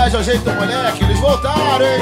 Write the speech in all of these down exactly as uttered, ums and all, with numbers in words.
homenagem ao Jeito Moleque, eles voltaram, hein?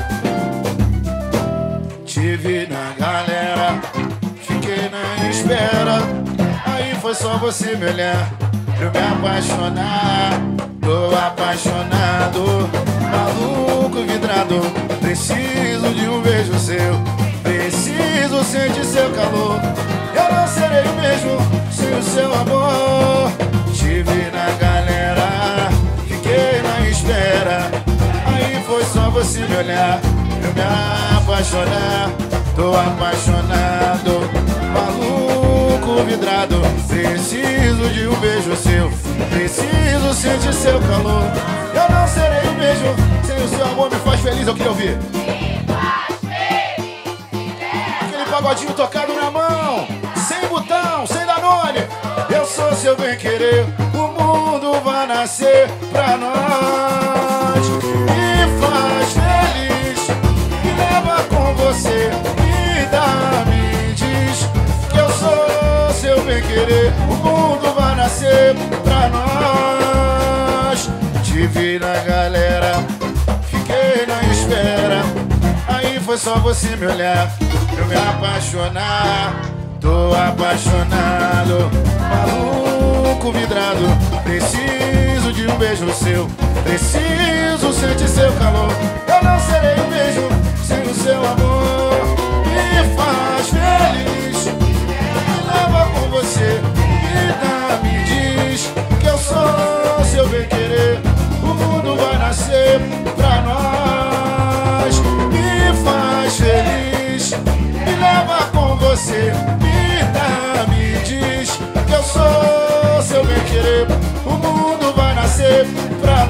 Te vi na galera, fiquei na espera. Aí foi só você me olhar pra eu me apaixonar. Tô apaixonado, maluco, vidrado. Preciso de um beijo seu, preciso sentir seu calor. Eu não serei o mesmo sem o seu amor. Te vi na galera, fiquei na espera. Aí foi só você me olhar pra eu me apaixonar. Tô apaixonado, maluco, vidrado. Preciso de um beijo seu, preciso sentir seu calor. Eu não serei o mesmo sem o seu amor. Me faz feliz, eu queria ouvir. Me faz feliz. Aquele pagodinho tocado na mão, sem botão, sem Danone. Eu sou seu bem-querer, o mundo vai nascer pra nós. Me faz feliz, me leva com você, me dá, me diz que eu sou seu bem-querer, o mundo vai nascer pra nós. Te vi na galera, fiquei na espera. Aí foi só você me olhar pra eu me apaixonar. Tô apaixonado, maluco, vidrado. Preciso de um beijo seu, preciso sentir seu calor. Eu não serei o mesmo sem o seu amor. Me faz feliz, me leva com você, me dá, me diz que eu sou seu bem-querer, o mundo vai nascer pra nós. Me faz feliz, me leva com você, me dá, me diz que eu sou seu bem-querer, o mundo vai nascer pra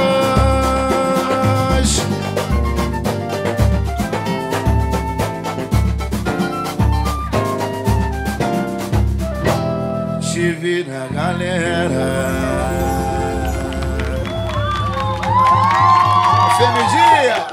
nós. Te vi na galera. Femidia!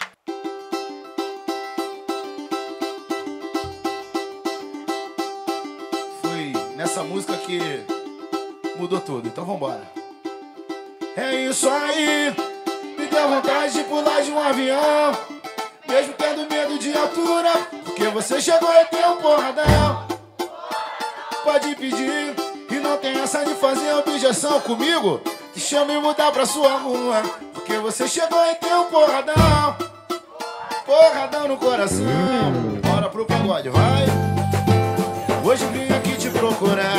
Foi nessa música que mudou tudo, então vambora. É isso aí, me deu vontade de pular de um avião, mesmo tendo medo de altura, porque você chegou e tem um porradão. Pode pedir, e não tem essa de fazer objeção comigo. Te chamo e mudar pra sua rua, porque você chegou e tem um porradão. Porradão no coração. Bora pro pagode, vai. Hoje vim aqui te procurar,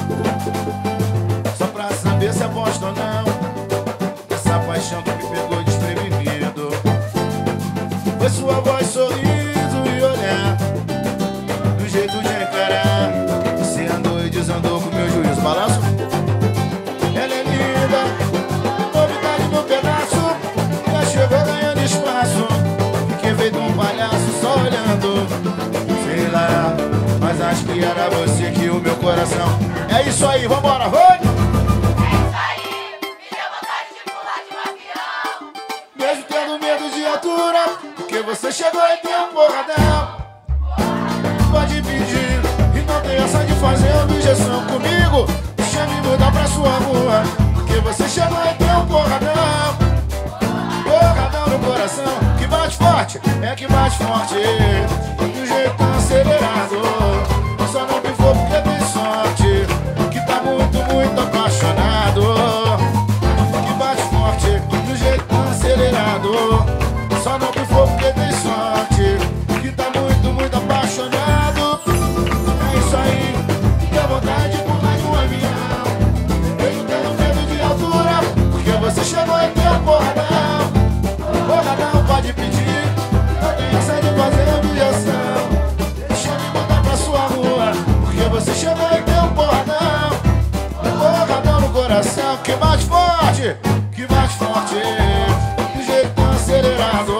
só pra saber se aposta ou não. Essa paixão que me pegou desprevenido foi sua voz, sorriso e olhar, do jeito de encarar. Você andou e desandou com meu juízo. Balanço. Ela é linda, novidade no pedaço, já chegou ganhando espaço. Fiquei feito um palhaço só olhando, sei lá, mas acho que era você que o meu coração. É isso aí, vambora, vai! É isso aí, me deu vontade de pular de um avião, Mesmo tendo medo de altura, porque você chegou e tem um porradão. Pode pedir, e não tem essa de fazer objeção comigo. Deixa me mudar pra sua rua, porque você chegou e tem um porradão. Porradão no coração, que bate forte, é que bate forte, do jeito acelerado. Só não pifou porque tem sorte, que tá muito, muito apaixonado. Que bate forte, do jeito acelerado. Só não pifou porque tem sorte, que tá muito, muito apaixonado. É isso aí, deu vontade de pular de um avião, mesmo tendo medo de altura, porque você chegou e tem um porradão. Porradão, pode pedir, não tem essa de fazer objeção. Deixa eu me mandar pra sua rua, porque você chegou e tem um porradão. Porradão no coração, que bate forte, que bate forte, do jeito tão acelerado,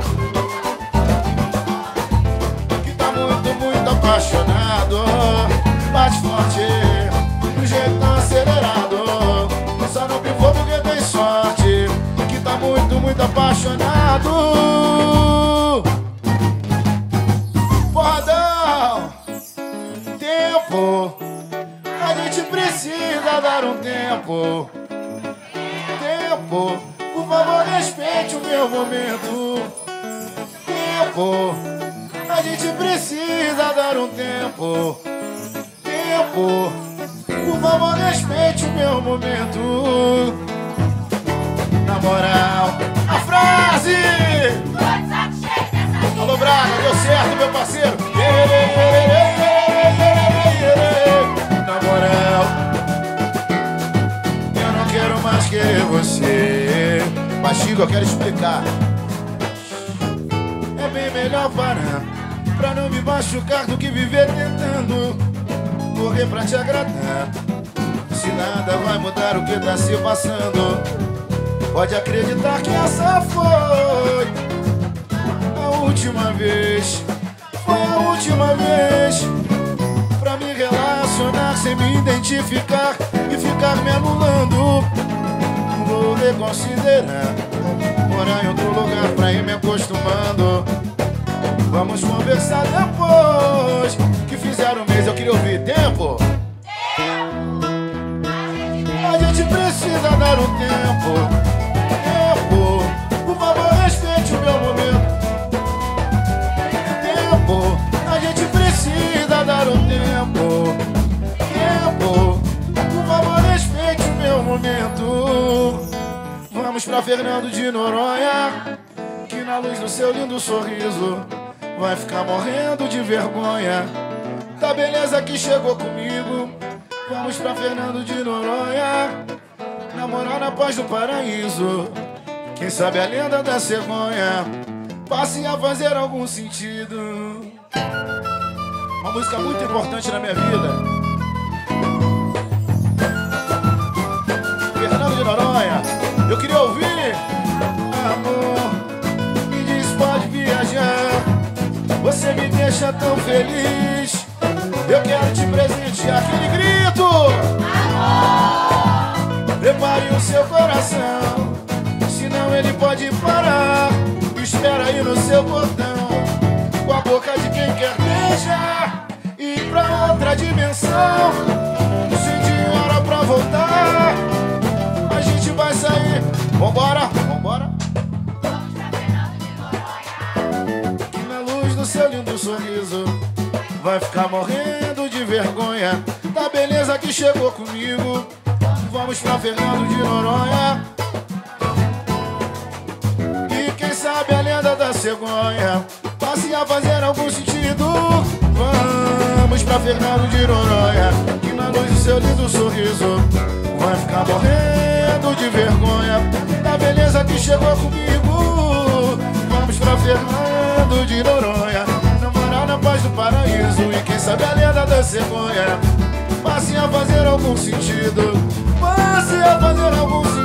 que tá muito, muito apaixonado. Bate forte, do jeito tão acelerado. Só não pivô porque tem sorte, que tá muito, muito apaixonado. Porradão, tempo, a gente precisa dar um tempo. Tempo, por Por favor, respeite o meu momento. Tempo, a gente precisa dar um tempo. Tempo, por favor, respeite o meu momento. Na moral, a frase. Alô, Braga, deu certo, meu parceiro. Na moral, eu não quero mais querer você. Mas, Chico, eu quero explicar. É bem melhor parar, pra não me machucar, do que viver tentando correr pra te agradar. Se nada vai mudar o que tá se passando, pode acreditar que essa foi a última vez. Foi a última vez pra me relacionar sem me identificar e ficar me anulando. Vou reconsiderar, morar em outro lugar pra ir me acostumando. Vamos conversar depois que fizeram um mês. Eu queria ouvir. Tempo. A gente precisa dar um tempo. Tempo, por favor, respeite o meu momento. Tempo, a gente precisa dar um tempo. Tempo, por favor, respeite o meu momento. Vamos pra Fernando de Noronha, que na luz do seu lindo sorriso vai ficar morrendo de vergonha da beleza que chegou comigo. Vamos pra Fernando de Noronha, namorar na paz do paraíso. Quem sabe a lenda da cegonha passe a fazer algum sentido. Uma música muito importante na minha vida. Fernando de Noronha, eu queria ouvir. Amor, me diz, pode viajar, você me deixa tão feliz. Eu quero te presentear. Aquele grito. Amor, prepare o seu coração, senão ele pode parar. Espera aí no seu portão, com a boca de quem quer beijar, e ir pra outra dimensão. Sem hora pra voltar, a gente vai sair. Vambora, vambora. Que na luz do seu lindo sorriso vai ficar morrendo de vergonha da beleza que chegou comigo. Vamos pra Fernando de Noronha, e quem sabe a lenda da cegonha passe a fazer algum sentido. Vamos pra Fernando de Noronha, que na luz do seu lindo sorriso vai ficar morrendo de vergonha da beleza que chegou comigo. Vamos pra Fernando de Noronha, namorar na paz do paraíso, e quem sabe a lenda da cegonha passe a fazer algum sentido. Passe a fazer algum sentido.